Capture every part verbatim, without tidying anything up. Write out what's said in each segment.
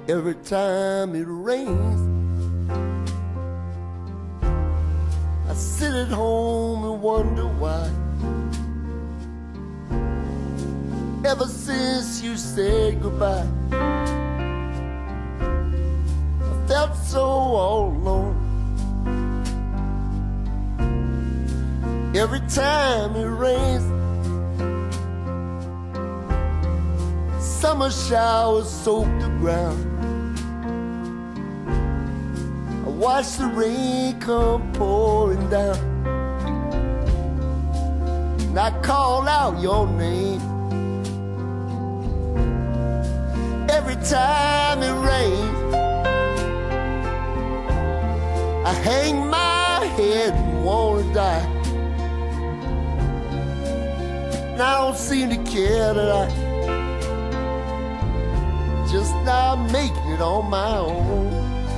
every time it rains. I sit at home and wonder why. Ever since you said goodbye, I felt so all alone. Every time it rains, summer showers soak the ground. I watch the rain come pouring down, and I call out your name. Every time it rains, I hang my head and wanna die. And I don't seem to care that I just not making it on my own.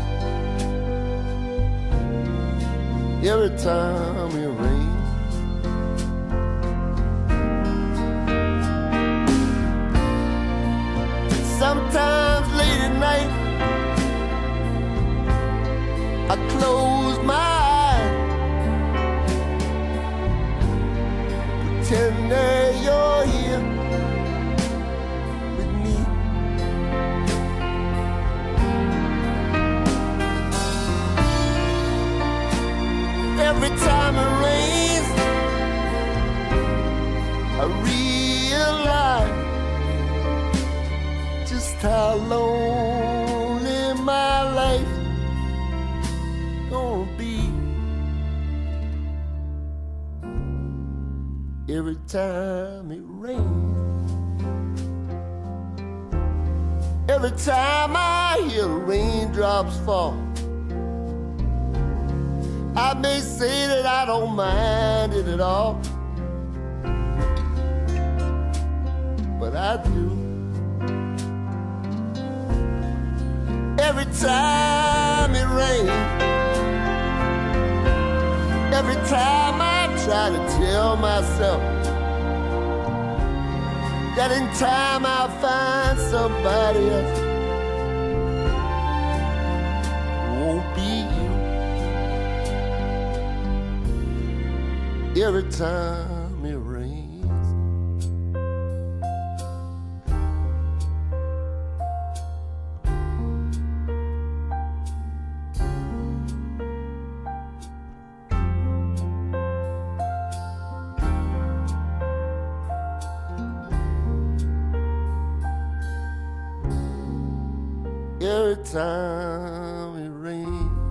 Every time it rains, sometimes late at night I close my eyes, pretend that you're here with me. Every time it rains, I realize just how lonely my life gonna be. Every time it rains, every time I hear the raindrops fall, I may say that I don't mind it at all, but I do. Every time it rains, every time I try to tell myself that in time I'll find somebody else, won't be you. Every time it rains, every time it rains.